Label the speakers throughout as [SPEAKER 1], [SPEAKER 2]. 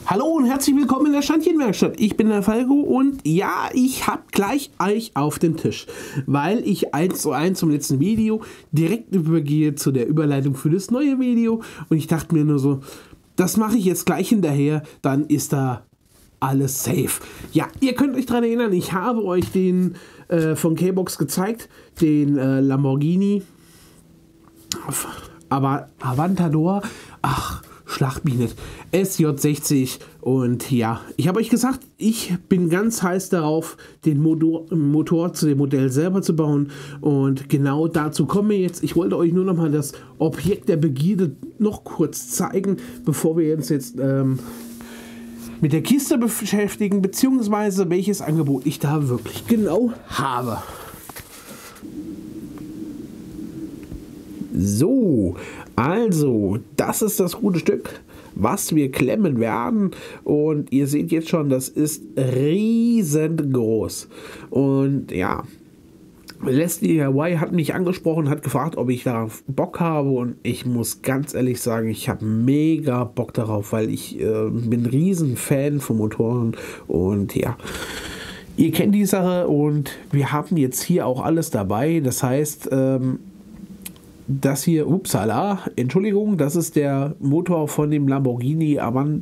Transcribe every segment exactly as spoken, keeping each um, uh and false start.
[SPEAKER 1] Hallo und herzlich willkommen in der Standchenwerkstatt. Ich bin der Falco und ja, ich habe gleich euch auf den Tisch, weil ich eins zu eins zum letzten Video direkt übergehe zu der Überleitung für das neue Video und ich dachte mir nur so, das mache ich jetzt gleich hinterher, dann ist da alles safe. Ja, ihr könnt euch daran erinnern, ich habe euch den äh, von K-Box gezeigt, den äh, Lamborghini aber Aventador, ach, Schlag mich nicht, S J sechzig und ja, ich habe euch gesagt, ich bin ganz heiß darauf, den Motor, Motor zu dem Modell selber zu bauen und genau dazu kommen wir jetzt. Ich wollte euch nur noch mal das Objekt der Begierde noch kurz zeigen, bevor wir uns jetzt ähm, mit der Kiste beschäftigen, beziehungsweise welches Angebot ich da wirklich genau habe. So, also, das ist das gute Stück, was wir klemmen werden. Und ihr seht jetzt schon, das ist riesengroß. Und ja, Leslie Hawaii hat mich angesprochen, hat gefragt, ob ich darauf Bock habe. Und ich muss ganz ehrlich sagen, ich habe mega Bock darauf, weil ich äh, bin ein riesen Fan von Motoren. Und ja, ihr kennt die Sache und wir haben jetzt hier auch alles dabei. Das heißt, ähm, das hier, upsala, Entschuldigung, das ist der Motor von dem Lamborghini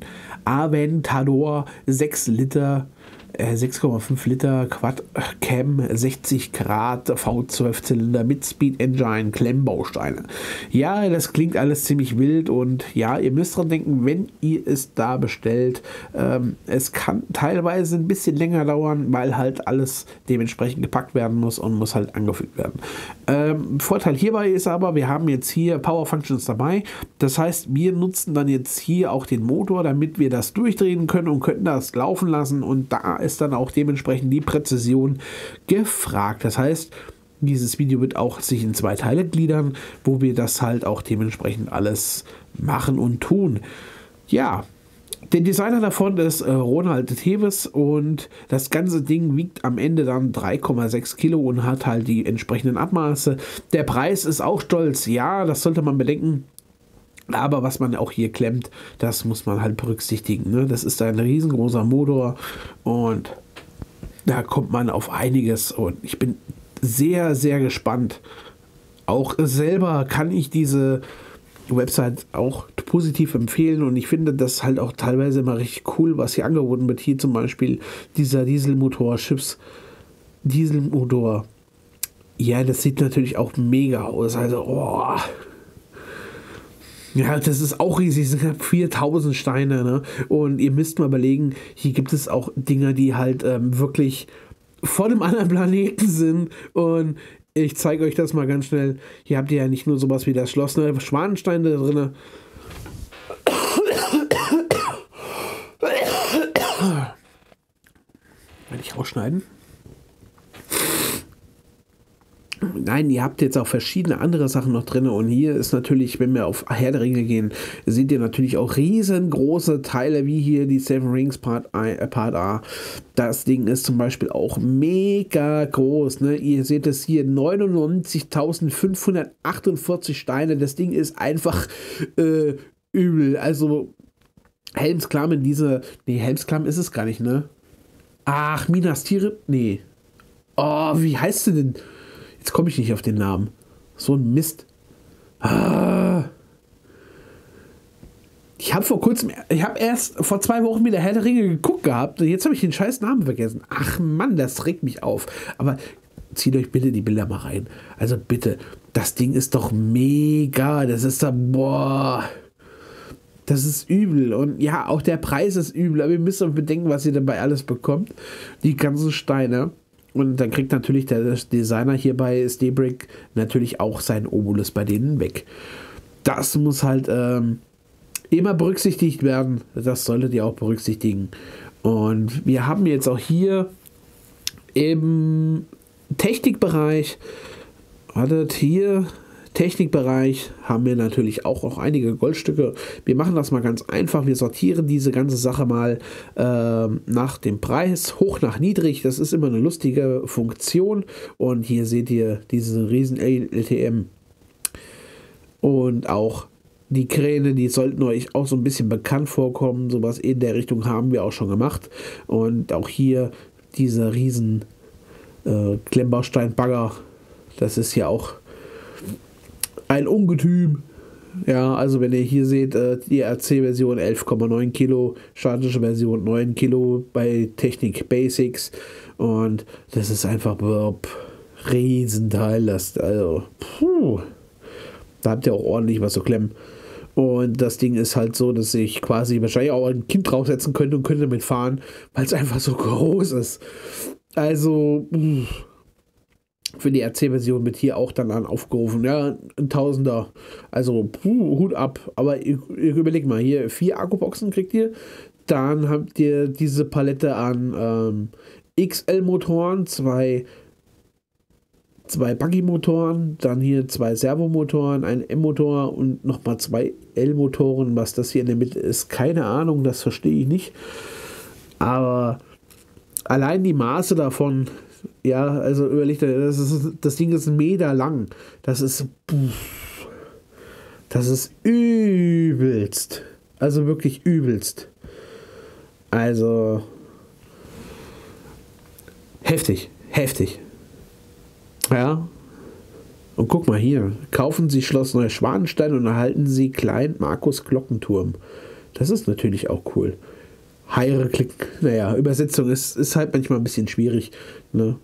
[SPEAKER 1] Aventador sechs Liter, äh, sechs Komma fünf Liter Quad Cam, sechzig Grad V zwölf Zylinder mit Speed Engine, Klemmbausteine. Ja, das klingt alles ziemlich wild und ja, ihr müsst dran denken, wenn ihr es da bestellt, ähm, es kann teilweise ein bisschen länger dauern, weil halt alles dementsprechend gepackt werden muss und muss halt angefügt werden. Ähm, Vorteil hierbei ist aber, wir haben jetzt hier Power Functions dabei. Das heißt, wir nutzen dann jetzt hier auch den Motor, damit wir das durchdrehen können und können das laufen lassen. Und da ist dann auch dementsprechend die Präzision gefragt. Das heißt, dieses Video wird auch sich in zwei Teile gliedern, wo wir das halt auch dementsprechend alles machen und tun. Ja. Der Designer davon ist äh, Ronald Teves und das ganze Ding wiegt am Ende dann drei Komma sechs Kilo und hat halt die entsprechenden Abmaße. Der Preis ist auch stolz, ja, das sollte man bedenken. Aber was man auch hier klemmt, das muss man halt berücksichtigen. Ne? Das ist ein riesengroßer Motor und da kommt man auf einiges und ich bin sehr, sehr gespannt. Auch selber kann ich diese Website auch positiv empfehlen und ich finde das halt auch teilweise immer richtig cool, was hier angeboten wird. Hier zum Beispiel dieser Dieselmotor, Chips Dieselmotor. Ja, das sieht natürlich auch mega aus. Also, oh. Ja, das ist auch riesig, das sind viertausend Steine, ne? Und ihr müsst mal überlegen, hier gibt es auch Dinger, die halt ähm, wirklich von einem anderen Planeten sind und ich zeige euch das mal ganz schnell. Hier habt ihr ja nicht nur sowas wie das Schloss, ne? Schwanenstein da drin. Will ich rausschneiden? Nein, ihr habt jetzt auch verschiedene andere Sachen noch drin und hier ist natürlich, wenn wir auf Herr der Ringe gehen, seht ihr natürlich auch riesengroße Teile wie hier die Seven Rings Part A. Äh, Part A. Das Ding ist zum Beispiel auch mega groß. Ne? Ihr seht es hier, neunundneunzigtausendfünfhundertachtundvierzig Steine. Das Ding ist einfach äh, übel. Also Helmsklamm in diese, nee, Helmsklamm ist es gar nicht, ne? Ach, Minas Tirith, nee. Oh, wie heißt sie denn? Jetzt komme ich nicht auf den Namen. So ein Mist. Ah. Ich habe vor kurzem, ich habe erst vor zwei Wochen wieder Herr der Ringe geguckt gehabt und jetzt habe ich den scheiß Namen vergessen. Ach Mann, das regt mich auf. Aber zieht euch bitte die Bilder mal rein. Also bitte, das Ding ist doch mega. Das ist da, boah. Das ist übel. Und ja, auch der Preis ist übel. Aber ihr müsst auch bedenken, was ihr dabei alles bekommt. Die ganzen Steine. Und dann kriegt natürlich der Designer hier bei Stebrick natürlich auch seinen Obolus bei denen weg. Das muss halt ähm, immer berücksichtigt werden. Das solltet ihr auch berücksichtigen. Und wir haben jetzt auch hier im Technikbereich, wartet hier, Technikbereich haben wir natürlich auch noch einige Goldstücke. Wir machen das mal ganz einfach. Wir sortieren diese ganze Sache mal äh, nach dem Preis, hoch nach niedrig. Das ist immer eine lustige Funktion. Und hier seht ihr diesen riesen L T M. Und auch Die Kräne, die sollten euch auch so ein bisschen bekannt vorkommen. Sowas in der Richtung haben wir auch schon gemacht. Und auch hier dieser riesen äh, Klemmbausteinbagger. Das ist ja auch ein Ungetüm. Ja, also wenn ihr hier seht, äh, die R C-Version elf Komma neun Kilo, statische Version neun Kilo bei Technik Basics. Und das ist einfach boah, Riesenteil. Das, also, puh, da habt ihr auch ordentlich was zu klemmen. Und das Ding ist halt so, dass ich quasi wahrscheinlich auch ein Kind draufsetzen könnte und könnte damit fahren, weil es einfach so groß ist. Also für die R C-Version wird hier auch dann an aufgerufen. Ja, ein Tausender. Also puh, Hut ab. Aber ihr, ihr überlegt mal, hier vier Akkuboxen kriegt ihr. Dann habt ihr diese Palette an ähm, X L-Motoren, zwei zwei Buggy-Motoren, dann hier zwei Servomotoren, ein M-Motor und nochmal zwei L-Motoren. Was das hier in der Mitte ist, keine Ahnung, das verstehe ich nicht. Aber allein die Maße davon, ja, also überlegt, das, ist, das Ding ist ein Meter lang. Das ist, das ist übelst. Also wirklich übelst. Also heftig, heftig. Ja. Und guck mal hier. Kaufen Sie Schloss Neuschwanstein und erhalten Sie Klein Markus Glockenturm. Das ist natürlich auch cool. Heire Klick. Naja, Übersetzung ist, ist halt manchmal ein bisschen schwierig. Ne?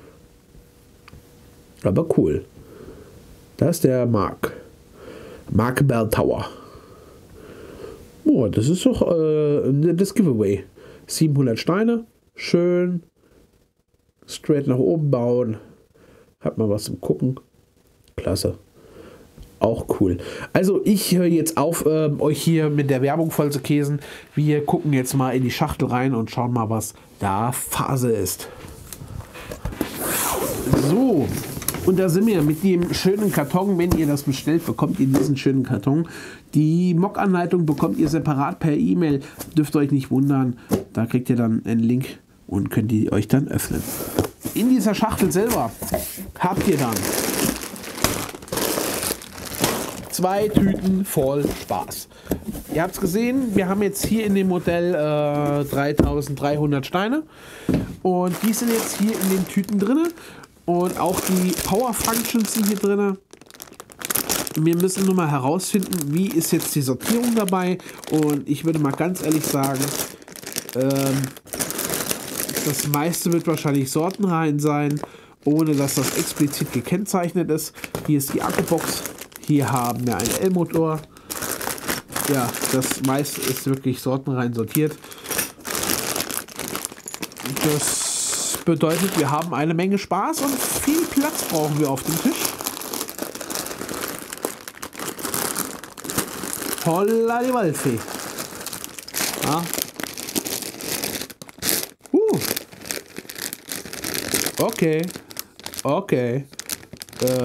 [SPEAKER 1] Aber cool. Da ist der Mark. Mark Bell Tower. Oh, das ist doch äh, das Giveaway. siebenhundert Steine. Schön. Straight nach oben bauen. Hat mal was zum Gucken. Klasse. Auch cool. Also ich höre jetzt auf, äh, euch hier mit der Werbung voll zu käsen. Wir gucken jetzt mal in die Schachtel rein und schauen mal, was da Phase ist. So. Und da sind wir mit dem schönen Karton. Wenn ihr das bestellt, bekommt ihr diesen schönen Karton. Die Mock-Anleitung bekommt ihr separat per E-Mail. Dürft euch nicht wundern. Da kriegt ihr dann einen Link und könnt ihr euch dann öffnen. In dieser Schachtel selber habt ihr dann zwei Tüten voll Spaß. Ihr habt es gesehen, wir haben jetzt hier in dem Modell äh, dreitausenddreihundert Steine und die sind jetzt hier in den Tüten drin und auch die Power Functions sind hier drin. Wir müssen nur mal herausfinden, wie ist jetzt die Sortierung dabei, und ich würde mal ganz ehrlich sagen, ähm, das meiste wird wahrscheinlich sortenrein sein, ohne dass das explizit gekennzeichnet ist. Hier ist die Akkubox. Hier haben wir einen L-Motor. Ja, das meiste ist wirklich sortenrein sortiert. Das bedeutet, wir haben eine Menge Spaß und viel Platz brauchen wir auf dem Tisch. Holla die Waldfee. Ja. Uh. Okay. Okay. Äh.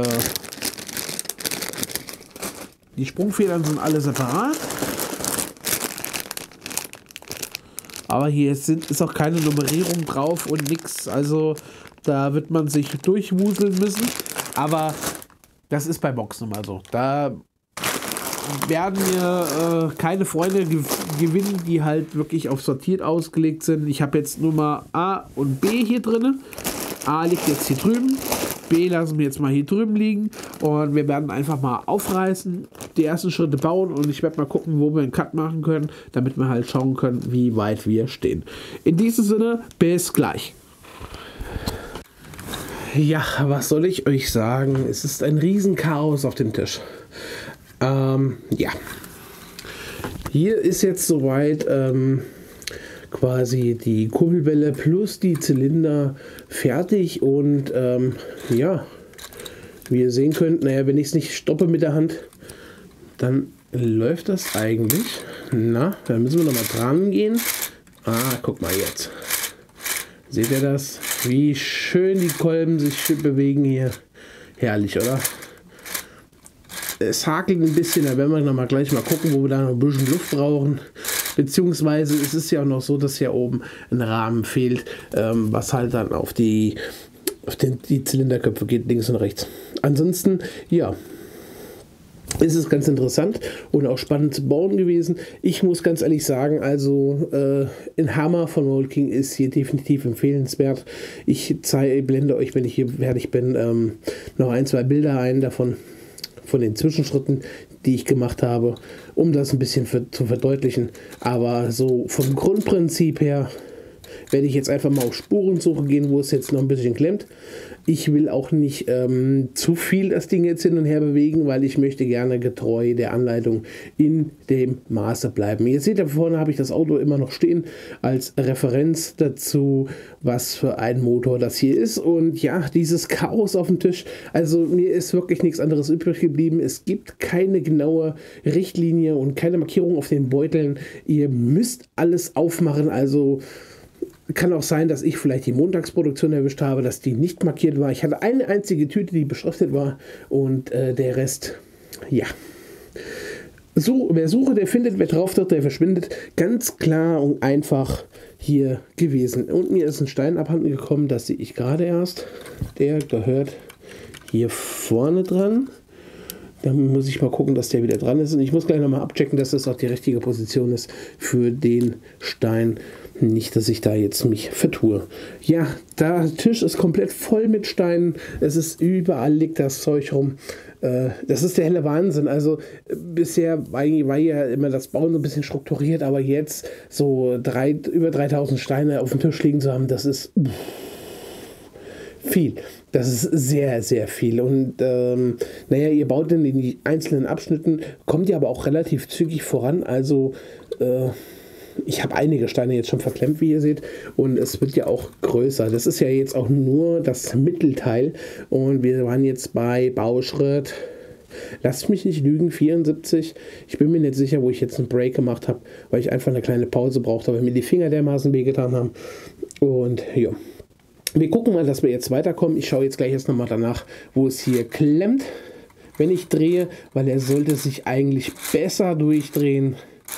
[SPEAKER 1] Die Sprungfedern sind alle separat. Aber hier sind, ist auch keine Nummerierung drauf und nix. Also da wird man sich durchwuseln müssen. Aber das ist bei Boxen immer so. Da werden wir äh, keine Freunde gew gewinnen, die halt wirklich auf sortiert ausgelegt sind. Ich habe jetzt Nummer A und B hier drin. A liegt jetzt hier drüben. B lassen wir jetzt mal hier drüben liegen. Und wir werden einfach mal aufreißen, die ersten Schritte bauen, und ich werde mal gucken, wo wir einen Cut machen können, damit wir halt schauen können, wie weit wir stehen. In diesem Sinne, bis gleich. Ja, was soll ich euch sagen? Es ist ein Riesenchaos auf dem Tisch. Ähm, ja. Hier ist jetzt soweit ähm, quasi die Kurbelwelle plus die Zylinder fertig, und ähm, ja, wie ihr sehen könnt, naja, wenn ich es nicht stoppe mit der Hand, dann läuft das eigentlich. Na, da müssen wir noch mal dran gehen. Ah, guck mal jetzt. Seht ihr das? Wie schön die Kolben sich bewegen hier. Herrlich, oder? Es hakelt ein bisschen, da werden wir noch mal gleich mal gucken, wo wir da noch ein bisschen Luft brauchen. Beziehungsweise es ist ja auch noch so, dass hier oben ein Rahmen fehlt, ähm, was halt dann auf die, auf den, die Zylinderköpfe geht, links und rechts. Ansonsten, ja, Es ist ganz interessant und auch spannend zu bauen gewesen. Ich muss ganz ehrlich sagen, also äh, ein Hammer von Mold King ist hier definitiv empfehlenswert. Ich zeige, blende euch, wenn ich hier fertig bin, ähm, noch ein, zwei Bilder ein davon, von den Zwischenschritten, die ich gemacht habe, um das ein bisschen für, zu verdeutlichen. Aber so vom Grundprinzip her werde ich jetzt einfach mal auf Spurensuche gehen, wo es jetzt noch ein bisschen klemmt. Ich will auch nicht ähm, zu viel das Ding jetzt hin und her bewegen, weil ich möchte gerne getreu der Anleitung in dem Maße bleiben. Ihr seht, da vorne habe ich das Auto immer noch stehen als Referenz dazu, was für ein Motor das hier ist. Und ja, dieses Chaos auf dem Tisch, also mir ist wirklich nichts anderes übrig geblieben. Es gibt keine genaue Richtlinie und keine Markierung auf den Beuteln. Ihr müsst alles aufmachen, also kann auch sein, dass ich vielleicht die Montagsproduktion erwischt habe, dass die nicht markiert war. Ich hatte eine einzige Tüte, die beschriftet war und äh, der Rest, ja. So, wer sucht, der findet, wer drauf wird, der verschwindet. Ganz klar und einfach hier gewesen. Und mir ist ein Stein abhanden gekommen, das sehe ich gerade erst. Der gehört hier vorne dran. Da muss ich mal gucken, dass der wieder dran ist. Und ich muss gleich nochmal abchecken, dass das auch die richtige Position ist für den Stein. Nicht, dass ich da jetzt mich vertue. Ja, der Tisch ist komplett voll mit Steinen. Es ist überall, liegt das Zeug rum. Äh, das ist der helle Wahnsinn. Also bisher war, war ja immer das Bauen so ein bisschen strukturiert, aber jetzt so drei, über dreitausend Steine auf dem Tisch liegen zu haben, das ist pff, viel. Das ist sehr, sehr viel. Und ähm, naja, ihr baut in den einzelnen Abschnitten, kommt ihr aber auch relativ zügig voran. Also äh, ich habe einige Steine jetzt schon verklemmt, wie ihr seht, und es wird ja auch größer. Das ist ja jetzt auch nur das Mittelteil und wir waren jetzt bei Bauschritt, lasst mich nicht lügen, vierundsiebzig. Ich bin mir nicht sicher, wo ich jetzt einen Break gemacht habe, weil ich einfach eine kleine Pause brauchte, weil mir die Finger dermaßen wehgetan haben. Und ja, wir gucken mal, dass wir jetzt weiterkommen. Ich schaue jetzt gleich erst nochmal danach, wo es hier klemmt, wenn ich drehe, weil er sollte sich eigentlich besser durchdrehen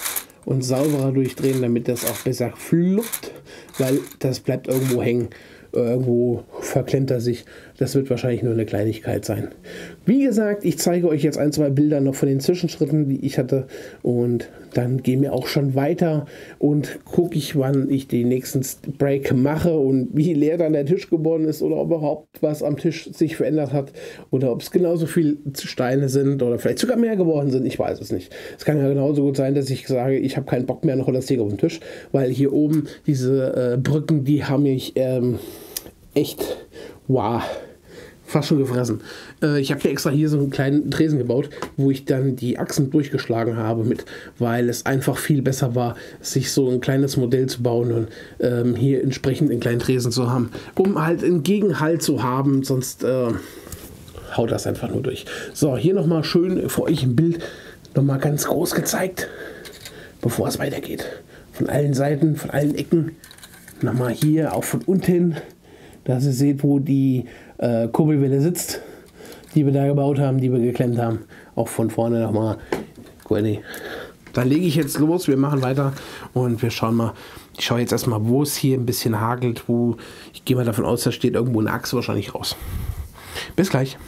[SPEAKER 1] und sauberer durchdrehen, damit das auch besser fluppt, weil das bleibt irgendwo hängen. Irgendwo verklemmt er sich. Das wird wahrscheinlich nur eine Kleinigkeit sein. Wie gesagt, ich zeige euch jetzt ein, zwei Bilder noch von den Zwischenschritten, die ich hatte. Und dann gehen wir auch schon weiter und gucke ich, wann ich den nächsten Break mache und wie leer dann der Tisch geworden ist oder ob überhaupt was am Tisch sich verändert hat oder ob es genauso viele Steine sind oder vielleicht sogar mehr geworden sind. Ich weiß es nicht. Es kann ja genauso gut sein, dass ich sage, ich habe keinen Bock mehr noch das Ding auf dem Tisch, weil hier oben diese äh, Brücken, die haben mich ähm, echt, wow, fast schon gefressen. Äh, ich habe ja extra hier so einen kleinen Tresen gebaut, wo ich dann die Achsen durchgeschlagen habe mit, weil es einfach viel besser war, sich so ein kleines Modell zu bauen und ähm, hier entsprechend einen kleinen Tresen zu haben, um halt einen Gegenhalt zu haben, sonst äh, haut das einfach nur durch. So, hier nochmal schön für euch ein Bild, nochmal ganz groß gezeigt, bevor es weitergeht. Von allen Seiten, von allen Ecken, nochmal hier, auch von unten, dass ihr seht, wo die äh, Kurbelwelle sitzt, die wir da gebaut haben, die wir geklemmt haben. Auch von vorne nochmal. Gut, dann lege ich jetzt los, wir machen weiter und wir schauen mal. Ich schaue jetzt erstmal, wo es hier ein bisschen hagelt, wo ich gehe mal davon aus, da steht irgendwo eine Achse wahrscheinlich raus. Bis gleich.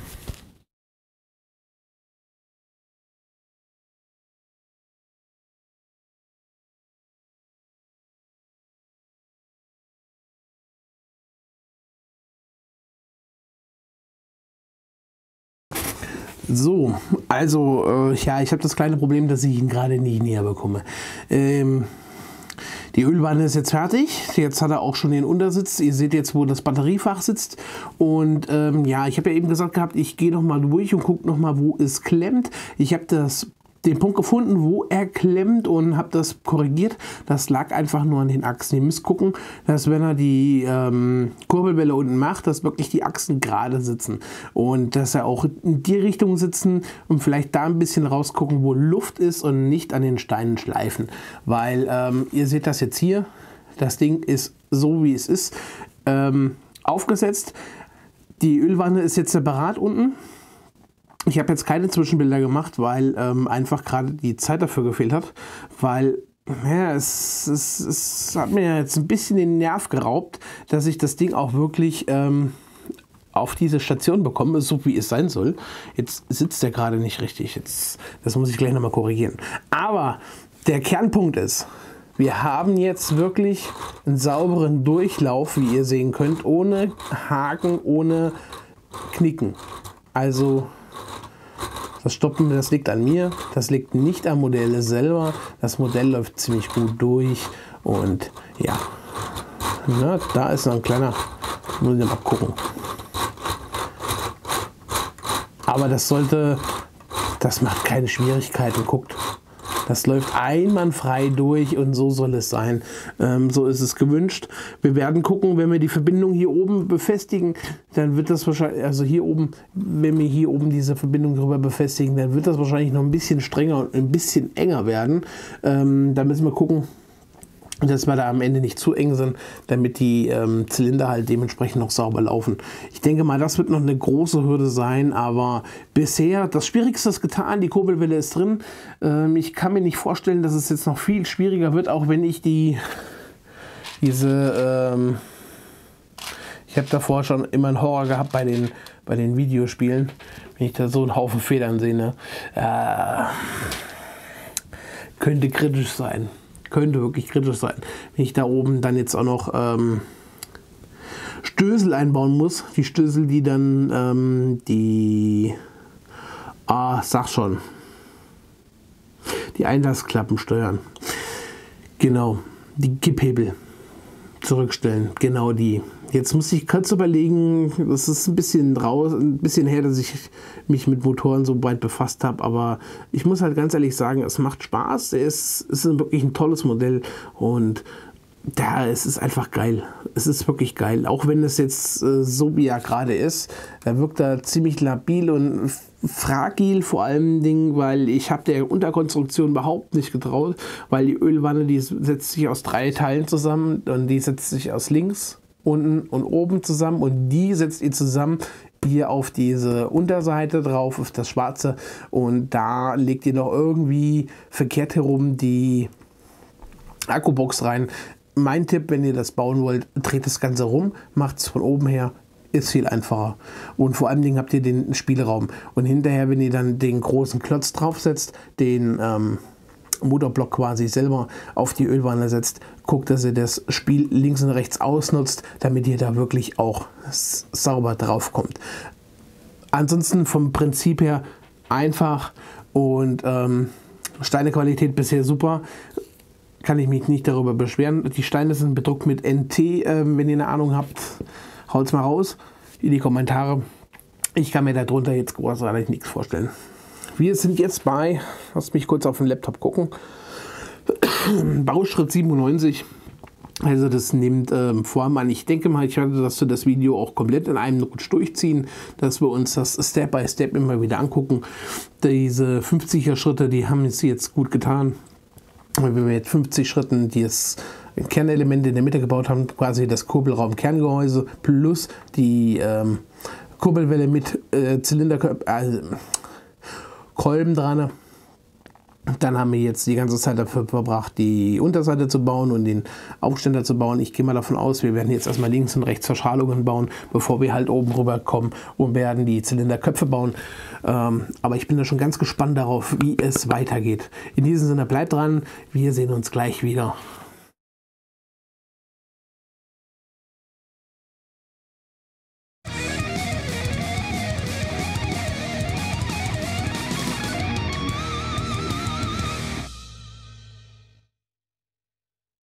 [SPEAKER 1] So, also, äh, ja, ich habe das kleine Problem, dass ich ihn gerade nicht näher bekomme. Ähm, die Ölwanne ist jetzt fertig. Jetzt hat er auch schon den Untersitz. Ihr seht jetzt, wo das Batteriefach sitzt. Und ähm, ja, ich habe ja eben gesagt gehabt, ich gehe noch mal durch und gucke noch mal, wo es klemmt. Ich habe das den Punkt gefunden, wo er klemmt und habe das korrigiert. Das lag einfach nur an den Achsen. Ihr müsst gucken, dass wenn er die ähm, Kurbelwelle unten macht, dass wirklich die Achsen gerade sitzen und dass er auch in die Richtung sitzen und vielleicht da ein bisschen rausgucken, wo Luft ist und nicht an den Steinen schleifen. Weil ähm, ihr seht das jetzt hier, das Ding ist so wie es ist ähm, aufgesetzt. Die Ölwanne ist jetzt separat unten. Ich habe jetzt keine Zwischenbilder gemacht, weil ähm, einfach gerade die Zeit dafür gefehlt hat, weil ja, es, es, es hat mir jetzt ein bisschen den Nerv geraubt, dass ich das Ding auch wirklich ähm, auf diese Station bekomme, so wie es sein soll. Jetzt sitzt der gerade nicht richtig. Jetzt, das muss ich gleich nochmal korrigieren. Aber der Kernpunkt ist, wir haben jetzt wirklich einen sauberen Durchlauf, wie ihr sehen könnt, ohne Haken, ohne Knicken. Also das Stoppen, das liegt an mir, das liegt nicht am Modell selber. Das Modell läuft ziemlich gut durch und ja, na, da ist noch ein kleiner, muss ich mal gucken. Aber das sollte, das macht keine Schwierigkeiten, guckt. Das läuft einwandfrei durch und so soll es sein. Ähm, so ist es gewünscht. Wir werden gucken, wenn wir die Verbindung hier oben befestigen, dann wird das wahrscheinlich, also hier oben, wenn wir hier oben diese Verbindung drüber befestigen, dann wird das wahrscheinlich noch ein bisschen strenger und ein bisschen enger werden. Ähm, da müssen wir gucken, dass wir da am Ende nicht zu eng sind, damit die ähm, Zylinder halt dementsprechend noch sauber laufen. Ich denke mal, das wird noch eine große Hürde sein, aber bisher, das Schwierigste ist getan, die Kurbelwelle ist drin. Ähm, ich kann mir nicht vorstellen, dass es jetzt noch viel schwieriger wird, auch wenn ich die, diese, ähm, ich habe davor schon immer einen Horror gehabt bei den, bei den Videospielen, wenn ich da so einen Haufen Federn sehe, ne? äh, könnte kritisch sein. Könnte wirklich kritisch sein, wenn ich da oben dann jetzt auch noch ähm, Stößel einbauen muss. Die Stößel, die dann ähm, die, ah, sag schon, die Einlassklappen steuern. Genau, die Kipphebel zurückstellen. Genau die. Jetzt muss ich kurz überlegen, das ist ein bisschen raus, ein bisschen her, dass ich mich mit Motoren so weit befasst habe, aber ich muss halt ganz ehrlich sagen, es macht Spaß, es ist, ist wirklich ein tolles Modell und ja, es ist einfach geil. Es ist wirklich geil. Auch wenn es jetzt äh, so wie er gerade ist, da wirkt er ziemlich labil und fragil vor allem Dingen, weil ich habe der Unterkonstruktion überhaupt nicht getraut, weil die Ölwanne, die setzt sich aus drei Teilen zusammen und die setzt sich aus links, unten und oben zusammen und die setzt ihr zusammen hier auf diese Unterseite drauf, auf das Schwarze und da legt ihr noch irgendwie verkehrt herum die Akkubox rein. Mein Tipp, wenn ihr das bauen wollt, dreht das Ganze rum, macht es von oben her, ist viel einfacher. Und vor allen Dingen habt ihr den Spielraum. Und hinterher, wenn ihr dann den großen Klotz draufsetzt, den ähm, Motorblock quasi selber auf die Ölwanne setzt, guckt, dass ihr das Spiel links und rechts ausnutzt, damit ihr da wirklich auch sauber drauf kommt. Ansonsten vom Prinzip her einfach und ähm, Steinequalität bisher super. Kann ich mich nicht darüber beschweren. Die Steine sind bedruckt mit N T. Ähm, wenn ihr eine Ahnung habt, haut es mal raus in die Kommentare. Ich kann mir darunter jetzt großartig nichts vorstellen. Wir sind jetzt bei, lasst mich kurz auf den Laptop gucken, Bauschritt siebenundneunzig. Also das nimmt ähm, Form an. Ich denke mal, ich werde das, das Video auch komplett in einem Rutsch durchziehen, dass wir uns das Step by Step immer wieder angucken. Diese fünfziger Schritte, die haben es jetzt gut getan. Wenn wir mit fünfzig Schritten das Kernelement in der Mitte gebaut haben, quasi das Kurbelraum-Kerngehäuse plus die ähm, Kurbelwelle mit äh, Zylinderkolben äh, Kolben dran. Dann haben wir jetzt die ganze Zeit dafür verbracht, die Unterseite zu bauen und den Aufständer zu bauen. Ich gehe mal davon aus, wir werden jetzt erstmal links und rechts Verschalungen bauen, bevor wir halt oben rüber kommen und werden die Zylinderköpfe bauen. Ähm, aber ich bin da schon ganz gespannt darauf, wie es weitergeht. In diesem Sinne, bleibt dran. Wir sehen uns gleich wieder.